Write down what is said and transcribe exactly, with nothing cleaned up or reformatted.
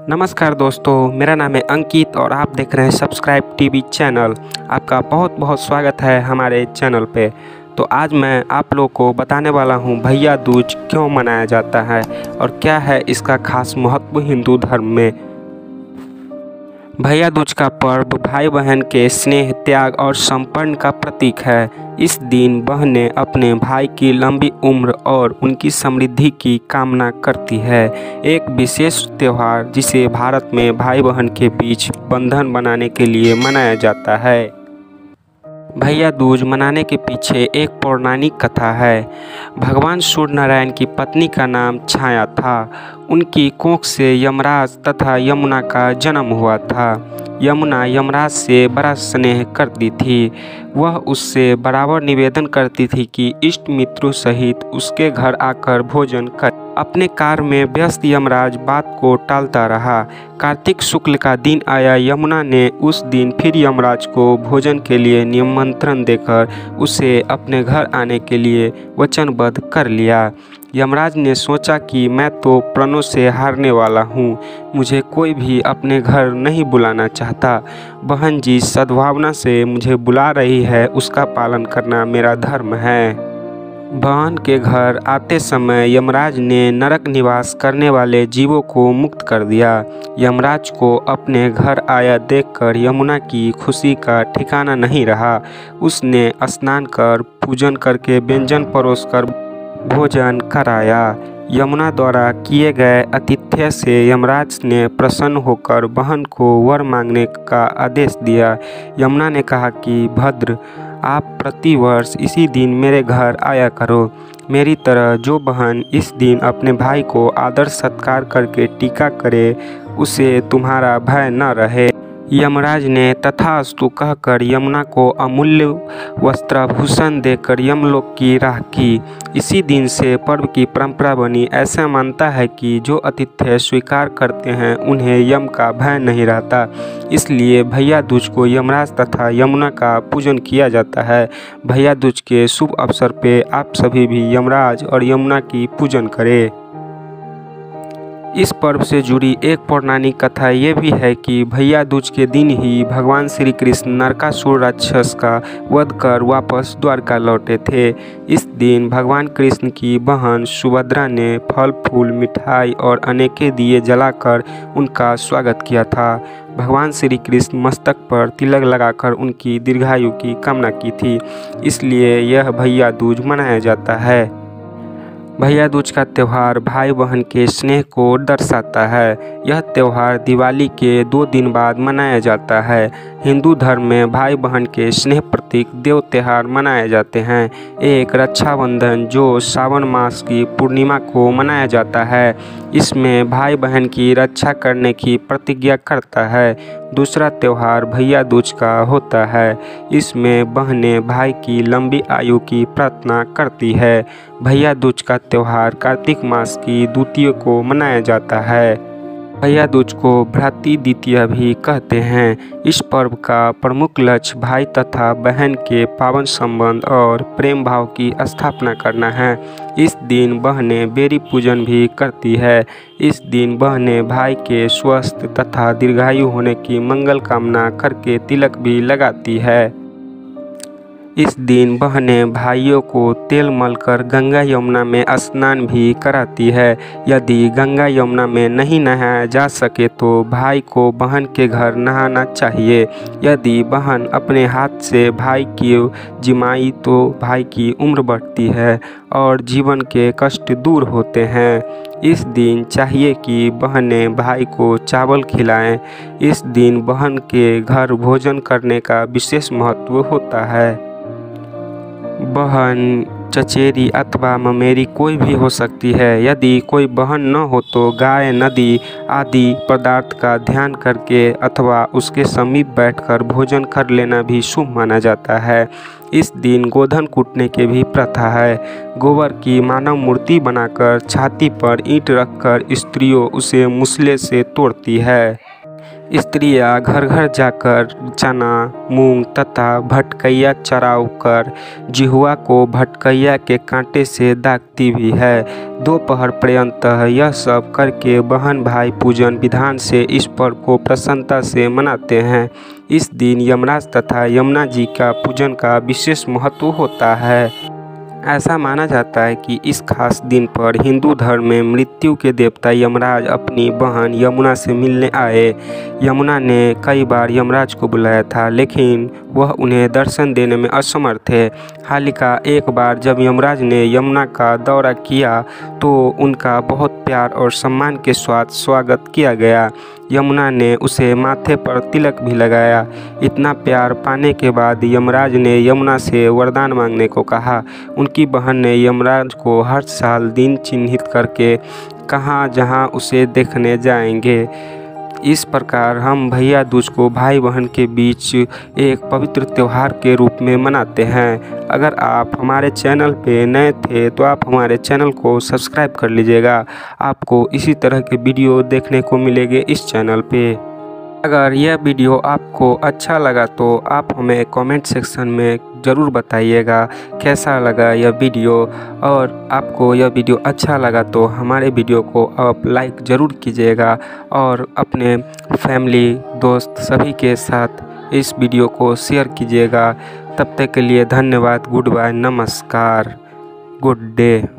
नमस्कार दोस्तों, मेरा नाम है अंकित और आप देख रहे हैं सब्सक्राइब टीवी चैनल। आपका बहुत बहुत स्वागत है हमारे चैनल पे। तो आज मैं आप लोग को बताने वाला हूँ भैया दूज क्यों मनाया जाता है और क्या है इसका खास महत्व हिंदू धर्म में। भैया दूज का पर्व भाई बहन के स्नेह, त्याग और समर्पण का प्रतीक है। इस दिन बहनें अपने भाई की लंबी उम्र और उनकी समृद्धि की कामना करती है। एक विशेष त्यौहार जिसे भारत में भाई बहन के बीच बंधन बनाने के लिए मनाया जाता है। भैया दूज मनाने के पीछे एक पौराणिक कथा है। भगवान सूर्य नारायण की पत्नी का नाम छाया था। उनकी कोख से यमराज तथा यमुना का जन्म हुआ था। यमुना यमराज से बड़ा स्नेह करती थी। वह उससे बराबर निवेदन करती थी कि इष्ट मित्रों सहित उसके घर आकर भोजन कर। अपने कार्य में व्यस्त यमराज बात को टालता रहा। कार्तिक शुक्ल का दिन आया। यमुना ने उस दिन फिर यमराज को भोजन के लिए निमंत्रण देकर उसे अपने घर आने के लिए वचनबद्ध कर लिया। यमराज ने सोचा कि मैं तो प्रणों से हारने वाला हूँ, मुझे कोई भी अपने घर नहीं बुलाना चाहता। बहन जी सद्भावना से मुझे बुला रही है, उसका पालन करना मेरा धर्म है। बहन के घर आते समय यमराज ने नरक निवास करने वाले जीवों को मुक्त कर दिया। यमराज को अपने घर आया देखकर यमुना की खुशी का ठिकाना नहीं रहा। उसने स्नान कर पूजन करके व्यंजन परोसकर भोजन कराया। यमुना द्वारा किए गए आतिथ्य से यमराज ने प्रसन्न होकर बहन को वर मांगने का आदेश दिया। यमुना ने कहा कि भद्र, आप प्रतिवर्ष इसी दिन मेरे घर आया करो। मेरी तरह जो बहन इस दिन अपने भाई को आदर सत्कार करके टीका करे, उसे तुम्हारा भय न रहे। यमराज ने तथास्तु कहकर यमुना को अमूल्य वस्त्राभूषण देकर यमलोक की राह की। इसी दिन से पर्व की परंपरा बनी। ऐसा मानता है कि जो आतिथ्य स्वीकार करते हैं उन्हें यम का भय नहीं रहता। इसलिए भैया दूज को यमराज तथा यमुना का पूजन किया जाता है। भैया दूज के शुभ अवसर पे आप सभी भी यमराज और यमुना की पूजन करें। इस पर्व से जुड़ी एक पौराणिक कथा ये भी है कि भैया दूज के दिन ही भगवान श्री कृष्ण नरकासुर राक्षस का वध कर वापस द्वारका लौटे थे। इस दिन भगवान कृष्ण की बहन सुभद्रा ने फल फूल, मिठाई और अनेके दिए जलाकर उनका स्वागत किया था। भगवान श्री कृष्ण मस्तक पर तिलक लगाकर उनकी दीर्घायु की कामना की थी, इसलिए यह भैया दूज मनाया जाता है। भैया दूज का त्यौहार भाई बहन के स्नेह को दर्शाता है। यह त्यौहार दिवाली के दो दिन बाद मनाया जाता है। हिंदू धर्म में भाई बहन के स्नेह प्रतीक देव त्यौहार मनाए जाते हैं। एक रक्षाबंधन जो सावन मास की पूर्णिमा को मनाया जाता है। इसमें भाई बहन की रक्षा करने की प्रतिज्ञा करता है। दूसरा त्यौहार भैया दूज का होता है। इसमें बहनें भाई की लंबी आयु की प्रार्थना करती है। भैया दूज का त्यौहार कार्तिक मास की द्वितीया को मनाया जाता है। भैया दूज को भ्रातृ द्वितीया भी कहते हैं। इस पर्व का प्रमुख लक्ष्य भाई तथा बहन के पावन संबंध और प्रेम भाव की स्थापना करना है। इस दिन बहनें बेरी पूजन भी करती है। इस दिन बहनें भाई के स्वस्थ तथा दीर्घायु होने की मंगल कामना करके तिलक भी लगाती है। इस दिन बहनें भाइयों को तेल मलकर गंगा यमुना में स्नान भी कराती है। यदि गंगा यमुना में नहीं नहाया जा सके तो भाई को बहन के घर नहाना चाहिए। यदि बहन अपने हाथ से भाई की जिमाई तो भाई की उम्र बढ़ती है और जीवन के कष्ट दूर होते हैं। इस दिन चाहिए कि बहनें भाई को चावल खिलाएं। इस दिन बहन के घर भोजन करने का विशेष महत्व होता है। बहन, चचेरी अथवा ममेरी कोई भी हो सकती है। यदि कोई बहन न हो तो गाय, नदी आदि पदार्थ का ध्यान करके अथवा उसके समीप बैठकर भोजन कर लेना भी शुभ माना जाता है। इस दिन गोधन कूटने की भी प्रथा है। गोबर की मानव मूर्ति बनाकर छाती पर ईंट रखकर स्त्रियों उसे मूसले से तोड़ती है। स्त्रियां घर घर जाकर चना, मूंग तथा भटकैया चराकर जिहुआ को भटकैया के कांटे से दागती भी है। दोपहर पर्यंत यह सब करके बहन भाई पूजन विधान से इस पर्व को प्रसन्नता से मनाते हैं। इस दिन यमराज तथा यमुना जी का पूजन का विशेष महत्व होता है। ऐसा माना जाता है कि इस खास दिन पर हिंदू धर्म में मृत्यु के देवता यमराज अपनी बहन यमुना से मिलने आए। यमुना ने कई बार यमराज को बुलाया था, लेकिन वह उन्हें दर्शन देने में असमर्थ थे। हालिका एक बार जब यमराज ने यमुना का दौरा किया तो उनका बहुत प्यार और सम्मान के साथ स्वागत किया गया। यमुना ने उसे माथे पर तिलक भी लगाया। इतना प्यार पाने के बाद यमराज ने यमुना से वरदान मांगने को कहा। उनकी बहन ने यमराज को हर साल दिन चिन्हित करके कहा जहां उसे देखने जाएंगे। इस प्रकार हम भैया दूज को भाई बहन के बीच एक पवित्र त्यौहार के रूप में मनाते हैं। अगर आप हमारे चैनल पे नए थे तो आप हमारे चैनल को सब्सक्राइब कर लीजिएगा। आपको इसी तरह के वीडियो देखने को मिलेंगे इस चैनल पे। अगर यह वीडियो आपको अच्छा लगा तो आप हमें कमेंट सेक्शन में ज़रूर बताइएगा कैसा लगा यह वीडियो। और आपको यह वीडियो अच्छा लगा तो हमारे वीडियो को आप लाइक ज़रूर कीजिएगा और अपने फैमिली दोस्त सभी के साथ इस वीडियो को शेयर कीजिएगा। तब तक के लिए धन्यवाद। गुड बाय, नमस्कार, गुड डे।